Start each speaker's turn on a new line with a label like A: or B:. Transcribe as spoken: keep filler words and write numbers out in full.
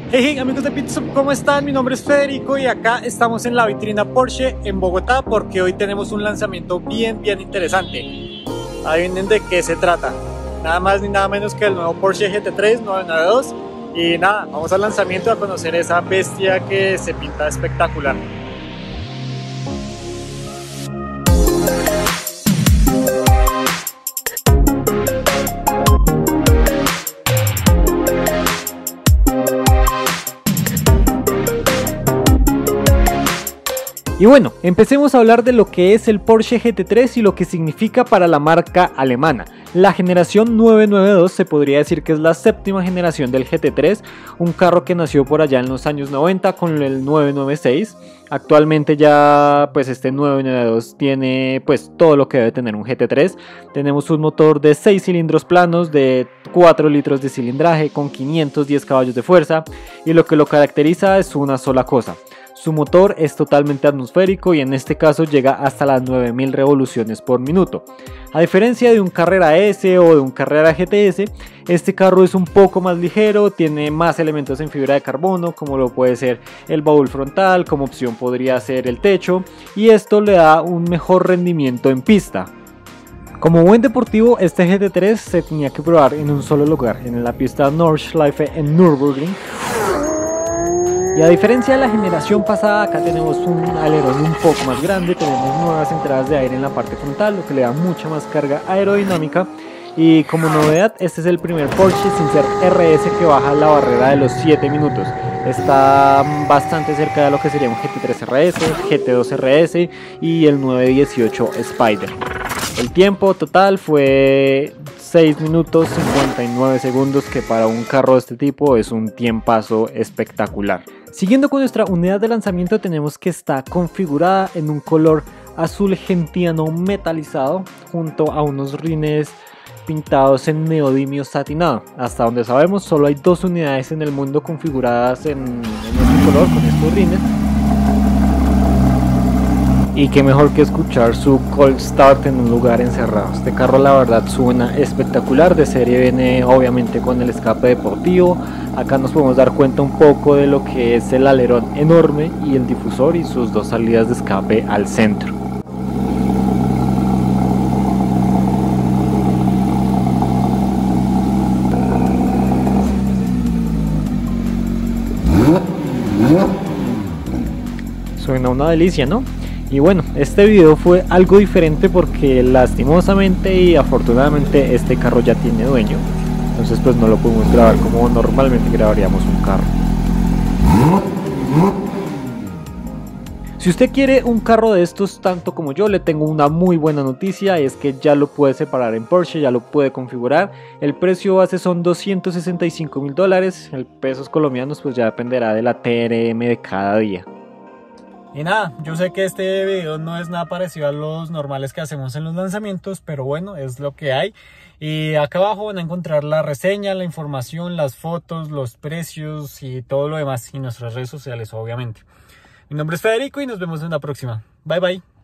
A: Hey, hey amigos de Pitstop, ¿cómo están? Mi nombre es Federico y acá estamos en la vitrina Porsche en Bogotá porque hoy tenemos un lanzamiento bien, bien interesante. Adivinen de qué se trata. Nada más ni nada menos que el nuevo Porsche G T tres nueve nueve dos. Y nada, vamos al lanzamiento a conocer esa bestia que se pinta espectacular. Y bueno, empecemos a hablar de lo que es el Porsche G T tres y lo que significa para la marca alemana. La generación nueve nueve dos se podría decir que es la séptima generación del G T tres, un carro que nació por allá en los años noventa con el nueve nueve seis. Actualmente ya pues este nueve nueve dos tiene pues todo lo que debe tener un G T tres. Tenemos un motor de seis cilindros planos de cuatro litros de cilindraje con quinientos diez caballos de fuerza, y lo que lo caracteriza es una sola cosa. Su motor es totalmente atmosférico y en este caso llega hasta las nueve mil revoluciones por minuto. A diferencia de un Carrera S o de un Carrera G T S, este carro es un poco más ligero, tiene más elementos en fibra de carbono, como lo puede ser el baúl frontal, como opción podría ser el techo, y esto le da un mejor rendimiento en pista. Como buen deportivo, este G T tres se tenía que probar en un solo lugar, en la pista Nordschleife en Nürburgring. Y a diferencia de la generación pasada, acá tenemos un alerón un poco más grande, tenemos nuevas entradas de aire en la parte frontal, lo que le da mucha más carga aerodinámica. Y como novedad, este es el primer Porsche sin ser R S que baja la barrera de los siete minutos. Está bastante cerca de lo que sería un G T tres R S, G T dos R S y el nueve dieciocho Spider. El tiempo total fue seis minutos cincuenta y nueve segundos, que para un carro de este tipo es un tiempazo espectacular. Siguiendo con nuestra unidad de lanzamiento, tenemos que está configurada en un color azul gentiano metalizado junto a unos rines pintados en neodimio satinado. Hasta donde sabemos solo hay dos unidades en el mundo configuradas en, en este color con estos rines. Y qué mejor que escuchar su cold start en un lugar encerrado. Este carro la verdad suena espectacular. De serie viene obviamente con el escape deportivo. Acá nos podemos dar cuenta un poco de lo que es el alerón enorme y el difusor y sus dos salidas de escape al centro. Suena una delicia, ¿no? Y bueno, este video fue algo diferente porque lastimosamente y afortunadamente este carro ya tiene dueño. Entonces pues no lo pudimos grabar como normalmente grabaríamos un carro. Si usted quiere un carro de estos tanto como yo, le tengo una muy buena noticia, es que ya lo puede separar en Porsche, ya lo puede configurar. El precio base son doscientos sesenta y cinco mil dólares, el pesos colombianos pues ya dependerá de la T R M de cada día. Y nada, yo sé que este video no es nada parecido a los normales que hacemos en los lanzamientos, pero bueno, es lo que hay. Y acá abajo van a encontrar la reseña, la información, las fotos, los precios y todo lo demás, y nuestras redes sociales obviamente. Mi nombre es Federico y nos vemos en la próxima. Bye bye.